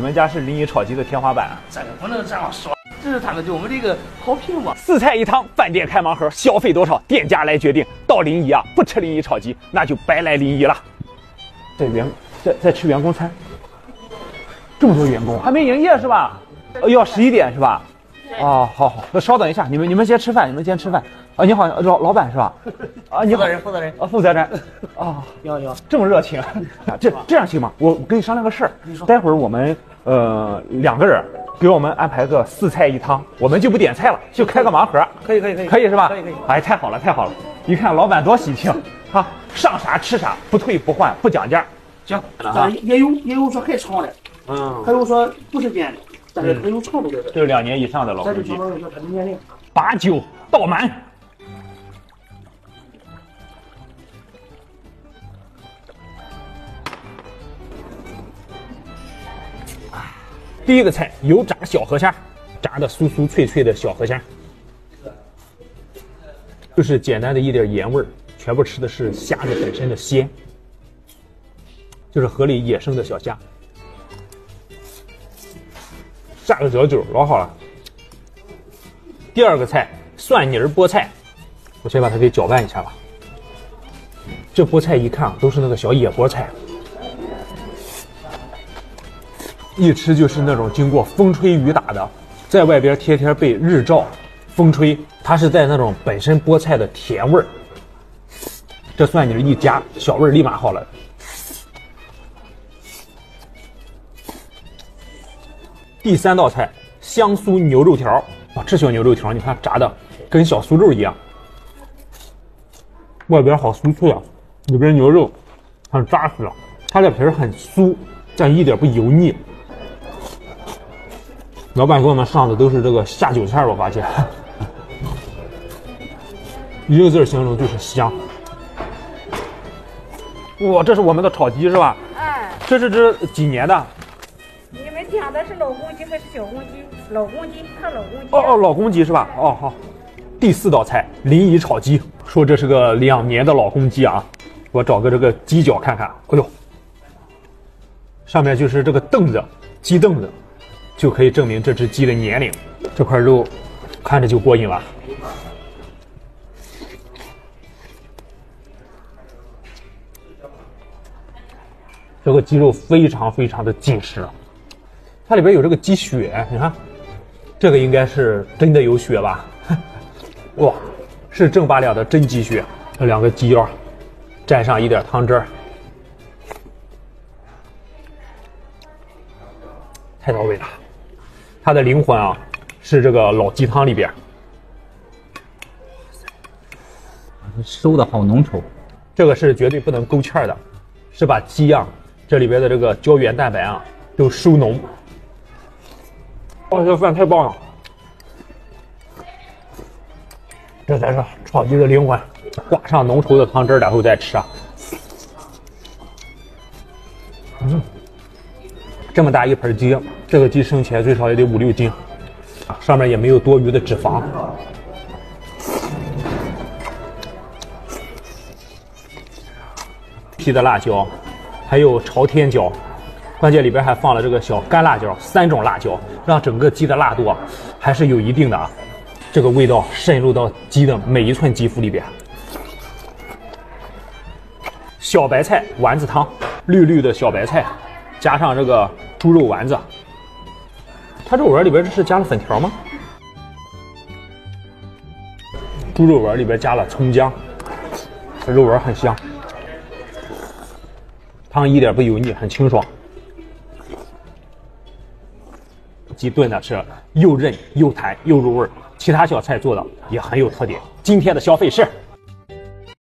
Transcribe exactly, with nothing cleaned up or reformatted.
你们家是临沂炒鸡的天花板啊！ 这个不能这样说，这是他们对我们这个好评嘛。 四菜一汤，饭店开盲盒，消费多少，店家来决定。到临沂啊，不吃临沂炒鸡，那就白来临沂了。这员在在吃员工餐，这么多员工还没营业是吧？哦，要十一点是吧？啊，好好，那稍等一下，你们你们先吃饭，你们先吃饭。啊，你好，老老板是吧？啊，你好， 负责人，负责人， 啊，负责人。啊， 你好，你好， 这么热情，啊、这这样行吗？我跟你商量个事儿，待会儿我们呃两个人给我们安排个四菜一汤，我们就不点菜了，就开个盲盒。 可以，可以，可以， 可以是吧？ 可以，可以。 哎，太好了，太好了！一看老板多喜庆啊，上啥吃啥，不退不换，不讲价。 行，啊，也有也有说很长的，嗯，还有说不是煎的，但是很有长度的。 这是两年以上的老公鸡。 这就相当于说它的年龄。 把酒倒满。第一个菜油炸小河虾，炸的酥酥脆脆的小河虾，就是简单的一点盐味儿，全部吃的是虾子本身的鲜，就是河里野生的小虾，下个小酒老好了。第二个菜蒜泥菠菜，我先把它给搅拌一下吧。这菠菜一看都是那个小野菠菜。一吃就是那种经过风吹雨打的，在外边天天被日照、风吹，它是在那种本身菠菜的甜味儿。这蒜泥一加，小味儿立马好了。第三道菜香酥牛肉条啊，这小牛肉条你看炸的跟小酥肉一样，外边好酥脆啊，里边牛肉很扎实，它的皮儿很酥，但一点不油腻。老板给我们上的都是这个下酒菜，我发现，一个字形容就是香。哇，这是我们的炒鸡是吧？ 哎， 这是这几年的？ 你们讲的是老公鸡还是小公鸡？老公鸡，看老公鸡。 哦哦，老公鸡是吧？哦好。第四道菜临沂炒鸡，说这是个两年的老公鸡啊。我找个这个鸡脚看看，哎呦，上面就是这个凳子，鸡凳子。就可以证明这只鸡的年龄。这块肉看着就过瘾了。这个鸡肉非常非常的紧实，它里边有这个鸡血，你看，这个应该是真的有血吧？哇，是正八两的真鸡血。这两个鸡腰蘸上一点汤汁儿，太到位了。它的灵魂啊，是这个老鸡汤里边。 收的好浓稠， 这个是绝对不能勾芡的，是把鸡啊这里边的这个胶原蛋白啊都收浓。哦，这饭太棒了，这才是炒鸡的灵魂。挂上浓稠的汤汁，然后再吃啊。嗯。这么大一盆鸡，这个鸡生起来最少也得五六斤，上面也没有多余的脂肪。批的辣椒，还有朝天椒，关键里边还放了这个小干辣椒，三种辣椒，让整个鸡的辣度啊还是有一定的啊。这个味道渗入到鸡的每一寸肌肤里边。小白菜丸子汤，绿绿的小白菜。加上这个猪肉丸子，它肉丸里边这是加了粉条吗？猪肉丸里边加了葱姜，这肉丸很香，汤一点不油腻，很清爽。鸡炖的是又韧又弹又入味，其他小菜做的也很有特点。今天的消费是。